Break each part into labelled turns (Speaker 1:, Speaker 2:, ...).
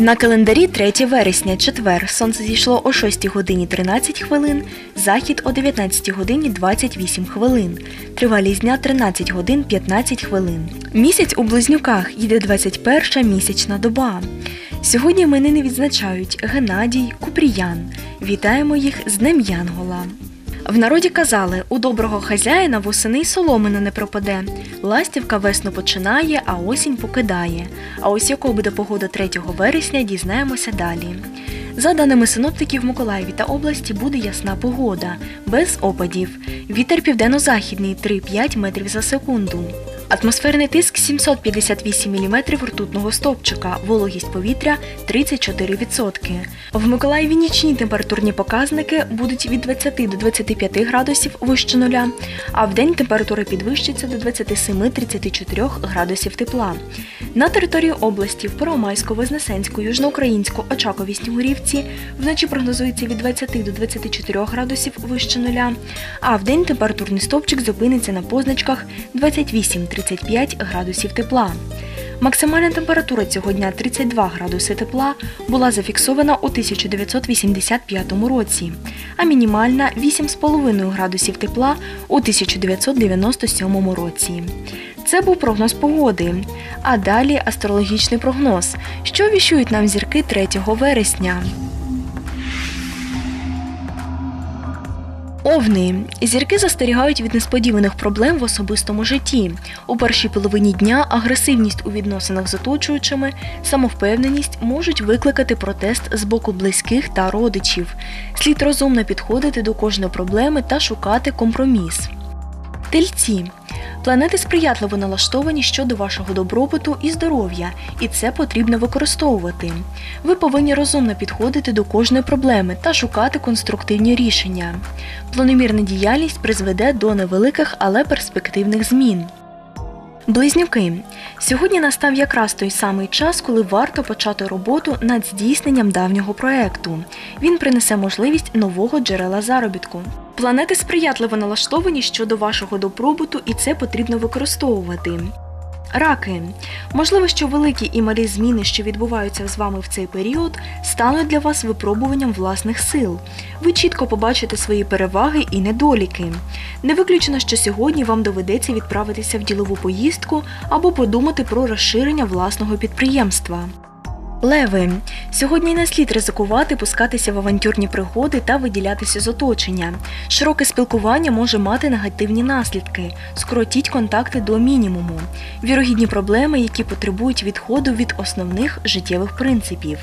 Speaker 1: На календарі 3 вересня, четвер. Сонце зійшло о 6 годині 13 хвилин, захід о 19 годині 28 хвилин. Тривалість дня 13 годин 15 хвилин. Місяць у Близнюках, йде 21-ша місячна доба. Сьогодні іменини відзначають Геннадій, Купріян. Вітаємо їх з Днем Янгола. В народі казали, у доброго хазяїна восени й соломина не пропаде. Ластівка весну починає, а осінь покидає. А ось якою буде погода 3 вересня, дізнаємося далі. За даними синоптиків, в Миколаєві та області буде ясна погода, без опадів. Вітер південно-західний 3-5 метрів за секунду. Атмосферний тиск 758 мм ртутного стовпчика, вологість повітря 34%. В Миколаєві нічні температурні показники будуть від 20 до 25 градусів вище нуля, а вдень температура підвищиться до 27-34 градусів тепла. На території області в Первомайську, Вознесенську, Южноукраїнську, Очакові, Снігурівці вночі прогнозується від 20 до 24 градусів вище нуля, а вдень температурний стовпчик зупиниться на позначках 28-35 градусів тепла. Максимальна температура цього дня 32 градуси тепла була зафіксована у 1985 році, а мінімальна 8,5 градусів тепла у 1997 році. Це був прогноз погоди. А далі астрологічний прогноз, що віщують нам зірки 3 вересня. Овни. Зірки застерігають від несподіваних проблем в особистому житті. У першій половині дня агресивність у відносинах з оточуючими, самовпевненість можуть викликати протест з боку близьких та родичів. Слід розумно підходити до кожної проблеми та шукати компроміс. Тельці. Планети сприятливо налаштовані щодо вашого добробуту і здоров'я, і це потрібно використовувати. Ви повинні розумно підходити до кожної проблеми та шукати конструктивні рішення. Планомірна діяльність призведе до невеликих, але перспективних змін. Близнюки. Сьогодні настав якраз той самий час, коли варто почати роботу над здійсненням давнього проєкту. Він принесе можливість нового джерела заробітку. Планети сприятливо налаштовані щодо вашого добробуту, і це потрібно використовувати. Раки. Можливо, що великі і малі зміни, що відбуваються з вами в цей період, стануть для вас випробуванням власних сил. Ви чітко побачите свої переваги і недоліки. Не виключено, що сьогодні вам доведеться відправитися в ділову поїздку або подумати про розширення власного підприємства. Леви. Сьогодні не слід ризикувати, пускатися в авантюрні пригоди та виділятися з оточення. Широке спілкування може мати негативні наслідки. Скоротіть контакти до мінімуму. Вірогідні проблеми, які потребують відходу від основних життєвих принципів.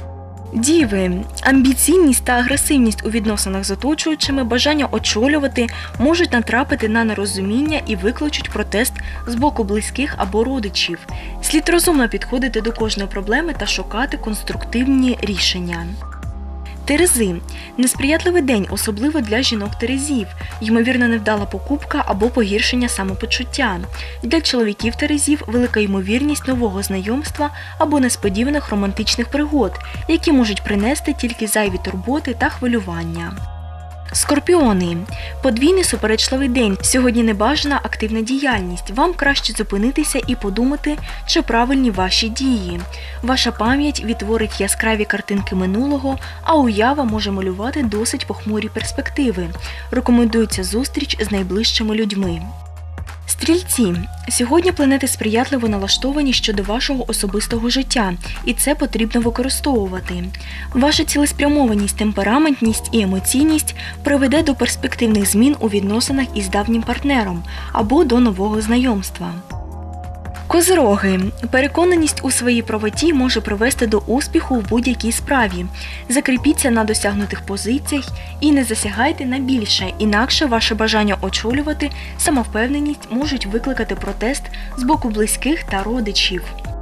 Speaker 1: Діви. Амбіційність та агресивність у відносинах з оточуючими, бажання очолювати можуть натрапити на нерозуміння і викличуть протест з боку близьких або родичів. Слід розумно підходити до кожної проблеми та шукати конструктивні рішення. Терези. Несприятливий день, особливо для жінок-терезів. Ймовірно, невдала покупка або погіршення самопочуття. Для чоловіків-терезів велика ймовірність нового знайомства або несподіваних романтичних пригод, які можуть принести тільки зайві турботи та хвилювання. Скорпіони. Подвійний суперечливий день. Сьогодні небажана активна діяльність. Вам краще зупинитися і подумати, чи правильні ваші дії. Ваша пам'ять відтворить яскраві картинки минулого, а уява може малювати досить похмурі перспективи. Рекомендується зустріч з найближчими людьми. Стрільці. Сьогодні планети сприятливо налаштовані щодо вашого особистого життя, і це потрібно використовувати. Ваша цілеспрямованість, темпераментність і емоційність приведе до перспективних змін у відносинах із давнім партнером або до нового знайомства. Козироги. Переконаність у своїй правоті може привести до успіху в будь-якій справі. Закріпіться на досягнутих позиціях і не засягайте на більше, інакше ваше бажання очолювати, самовпевненість можуть викликати протест з боку близьких та родичів.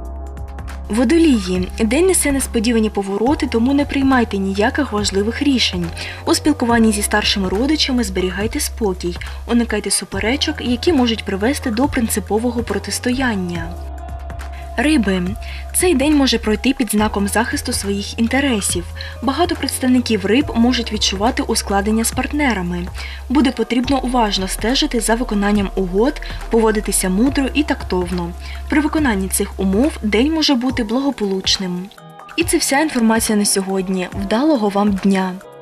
Speaker 1: Водолії. День несе несподівані повороти, тому не приймайте ніяких важливих рішень. У спілкуванні зі старшими родичами зберігайте спокій, уникайте суперечок, які можуть привести до принципового протистояння. Риби. Цей день може пройти під знаком захисту своїх інтересів. Багато представників риб можуть відчувати ускладнення з партнерами. Буде потрібно уважно стежити за виконанням угод, поводитися мудро і тактовно. При виконанні цих умов день може бути благополучним. І це вся інформація на сьогодні. Вдалого вам дня!